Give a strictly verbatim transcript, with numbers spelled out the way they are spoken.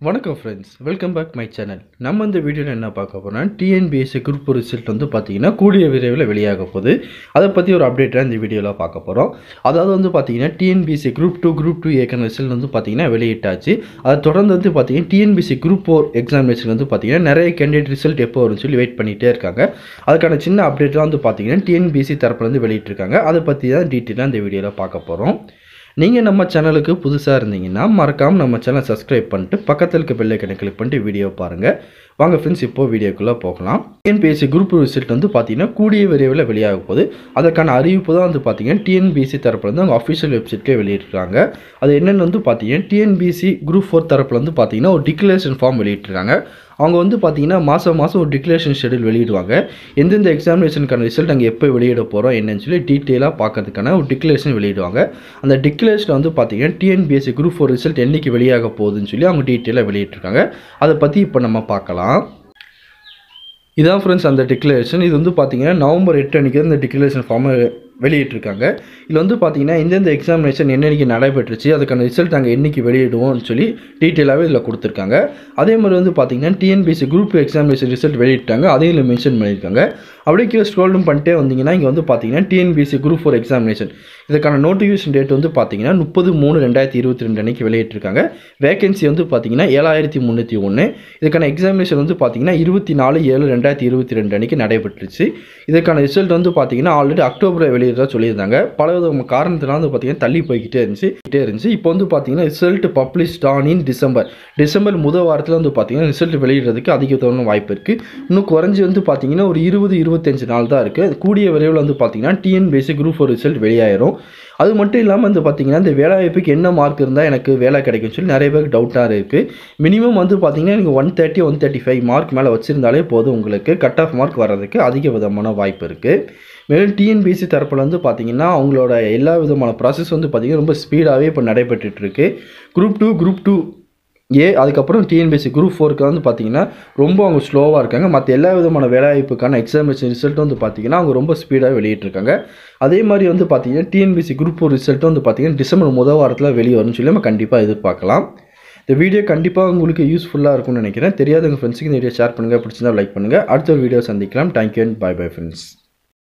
வணக்கம் friends, welcome back my channel. நம்ம இந்த வீடியோவில் என்ன பார்க்க போகிறோம்னா, T N P S C group result வந்து பார்த்தீங்கன்னா கூடிய விரைவில் வெளியாக போகுது. அதை பற்றி ஒரு அப்டேட்டாக இந்த வீடியோவில் பார்க்க போகிறோம். அதாவது வந்து பார்த்தீங்கன்னா T N P S C group two group two ஏக்கான ரிசல்ட் வந்து பார்த்தீங்கன்னா வெளியிட்டாச்சு. அதை தொடர்ந்து வந்து பார்த்தீங்கன்னா T N P S C group four examination வந்து பார்த்தீங்கன்னா நிறைய கேண்டிடேட் ரிசல்ட் எப்போ வரும்னு சொல்லி வெயிட் பண்ணிகிட்டே இருக்காங்க. அதுக்கான சின்ன அப்டேட்லாம் வந்து பார்த்தீங்கன்னா T N P S C தரப்புலேருந்து வெளியிட்டிருக்காங்க. அதை பற்றி தான் டீட்டெயிலாக இந்த வீடியோவில் பார்க்க போகிறோம். நீங்கள் நம்ம சேனலுக்கு புதுசாக இருந்தீங்கன்னா மறக்காமல் நம்ம சேனல் சப்ஸ்கிரைப் பண்ணிட்டு பக்கத்தில் இருக்க பெல் ஐக்கனை கிளிக் பண்ணிட்டு வீடியோ பாருங்கள். வாங்க ஃப்ரெண்ட்ஸ், இப்போது வீடியோக்குள்ளே போகலாம். T N P S C group result வந்து பார்த்தீங்கன்னா கூடிய விரைவில் வெளியாக போகுது. அதற்கான அறிவிப்பு தான் வந்து பார்த்தீங்கன்னா T N P S C தரப்புலேருந்து அவங்க அஃபிஷியல் வெப்சைட்லேயே வெளியிட்டிருக்காங்க. அது என்னென்னு வந்து பார்த்தீங்கன்னா T N P S C group four தரப்புல வந்து பார்த்தீங்கன்னா ஒரு டிக்ளரேஷன் ஃபார்ம் வெளியிட்டிருக்காங்க. அவங்க வந்து பார்த்தீங்கன்னா மாதம் மாதம் ஒரு டிக்ளரேஷன் ஷெடியூல் வெளியிடுவாங்க. எந்தெந்த எக்ஸாமினேஷனுக்கான ரிசல்ட் அங்கே எப்போ வெளியிட போகிறோம் என்னன்னு சொல்லி டீட்டெயிலாக பார்க்கறதுக்கான ஒரு டிக்ளரேஷன் வெளியிடுவாங்க. அந்த டிக்ளரேஷனில் வந்து பார்த்தீங்கன்னா T N P S C group four result என்றைக்கு வெளியாக போகுதுன்னு சொல்லி அவங்க டீட்டெயிலாக வெளியிட்டிருக்காங்க. அதை பற்றி இப்போ நம்ம பார்க்கலாம். இதான் ஃப்ரெண்ட்ஸ் அந்த டிக்ளரேஷன். இது வந்து பார்த்தீங்கன்னா நவம்பர் எட்டு அன்றைக்கி இந்த டிக்ளரேஷன் ஃபார்மை வெளியிட்டிருக்காங்க. இதில் வந்து பார்த்தீங்கன்னா எந்தெந்த எக்ஸாமினேஷன் என்னென்னைக்கு நடைபெற்றுச்சு, அதுக்கான ரிசல்ட் நாங்கள் என்றைக்கு வெளியிடுவோம்னு சொல்லி டீட்டெயிலாகவே இதில் கொடுத்துருக்காங்க. அதே மாதிரி வந்து பார்த்தீங்கன்னா T N P S C group examination result வெளியிட்டாங்க. அதையும் இதில் மென்ஷன் பண்ணியிருக்காங்க. அப்படியே கீழே ஸ்க்ரோலும் பண்ணிட்டே வந்தீங்கன்னா இங்கே வந்து பார்த்தீங்கன்னா T N P S C group four examination இதுக்கான நோட்டிஃபிகேஷன் டேட் வந்து பார்த்தீங்கன்னா முப்பது மூணு ரெண்டாயிரத்தி இருபத்தி ரெண்டு அன்றைக்கி வெளியிட்டிருக்காங்க. வேகன்சி வந்து பார்த்தீங்கன்னா ஏழாயிரத்தி முந்நூற்றி ஒன்று. இதுக்கான எக்ஸாமினேஷன் வந்து பார்த்தீங்கன்னா இருபத்தி நாலு ஏழு ரெண்டாயிரத்தி இருபத்தி ரெண்டு அன்றைக்கி நடைபெற்றுச்சு. இதுக்கான ரிசல்ட் வந்து பார்த்தீங்கன்னா ஆல்ரெடி அக்டோபர் வெளியிடறதா சொல்லியிருந்தாங்க. பல வித காரணத்தினால வந்து பார்த்தீங்கன்னா தள்ளி போய்கிட்டே இருந்துச்சு இருந்துச்சு இப்போ வந்து பார்த்தீங்கன்னா result published on in December December முதல் வாரத்தில் வந்து பார்த்தீங்கன்னா ரிசல்ட் வெளியிடுறதுக்கு அதிகமான வாய்ப்பு இருக்குது. இன்னும் குறைஞ்சி வந்து பார்த்தீங்கன்னா ஒரு இருபது இருபத்தஞ்சு நாள் தான் இருக்குது. கூடிய விரைவில் வந்து பார்த்தீங்கன்னா T N P S C group four result வெளியாயிரும். அது மட்டும் இல்லாமல் வந்து பார்த்தீங்கன்னா இந்த வேலைவாய்ப்புக்கு என்ன மார்க் இருந்தால் எனக்கு வேலை கிடைக்கும்னு சொல்லி நிறைய பேருக்கு டவுட்டாக இருக்குது. மினிமம் வந்து பார்த்தீங்கன்னா நீங்கள் one thirty one thirty five mark மேலே வச்சுருந்தாலே போதும், உங்களுக்கு கட் ஆஃப் மார்க் வர்றதுக்கு அதிக விதமான வாய்ப்பு இருக்குது. மேலும் T N P S C தரப்பில் வந்து பார்த்தீங்கன்னா அவங்களோட எல்லா விதமான ப்ராசஸ் வந்து பார்த்தீங்கன்னா ரொம்ப ஸ்பீடாகவே இப்போ நடைபெற்றுருக்கு. Group two group two A அதுக்கப்புறம் T N P S C group ஃபோருக்கு வந்து பார்த்தீங்கன்னா ரொம்ப அவங்க ஸ்லோவாக இருக்காங்க. மற்ற எல்லா விதமான வேலைவாய்ப்புக்கான எக்ஸாமினேஷன் ரிசல்ட் வந்து பார்த்தீங்கன்னா அவங்க ரொம்ப ஸ்பீடாக வெளியிட்டிருக்காங்க. அதே மாதிரி வந்து பார்த்தீங்கன்னா T N P S C group four result வந்து பார்த்தீங்கன்னா டிசம்பர் முதல் வாரத்தில் வெளியே வரும்னு சொல்லி நம்ம கண்டிப்பாக எதிர்பார்க்கலாம். இந்த வீடியோ கண்டிப்பாக உங்களுக்கு யூஸ்ஃபுல்லாக இருக்கும்னு நினைக்கிறேன். தெரியாதவங்க ஃப்ரெண்ட்ஸுக்கு இந்த வீடியோ ஷேர் பண்ணுங்கள், பிடிச்சிருந்தா லைக் பண்ணுங்கள். அடுத்த ஒரு வீடியோ சந்திக்கலாம். Thank you and bye bye friends.